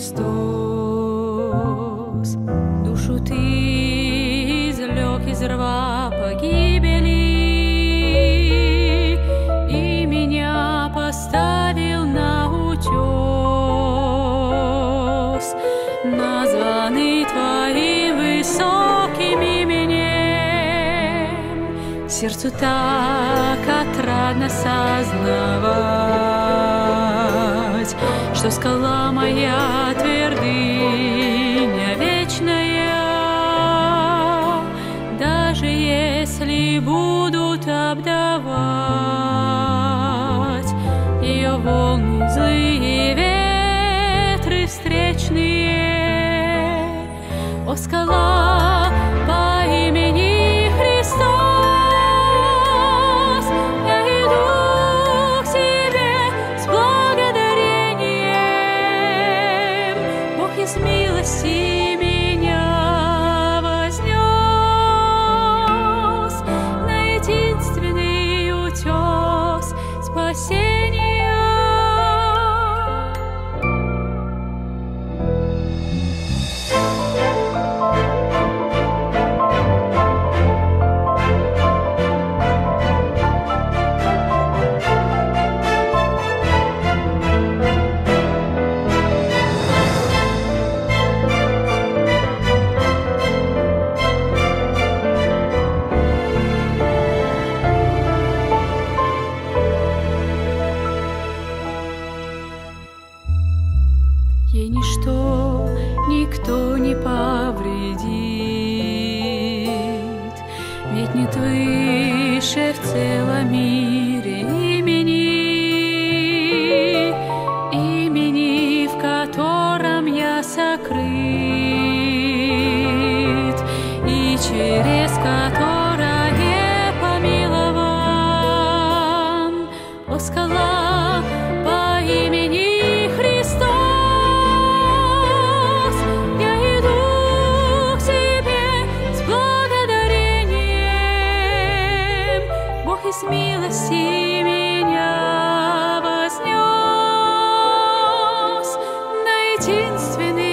Христос. Душу Ты извлек из рва погибели и меня поставил на утес, названный Твоим высоким именем. Сердцу так отрадно сознавать, что скала моя твердыня вечная, даже если будут обдавать ее волны злые, ветры встречные. О, скала по имени Христос, я иду к Тебе с благодарением. Бог из милости меня вознес на единственный утес спасения. Ей ничто, никто не повредит, ведь нет выше в целом мире имени, в котором я сокрыт и через которое помилован. О, скала по имени Христос, из милости меня вознес на единственный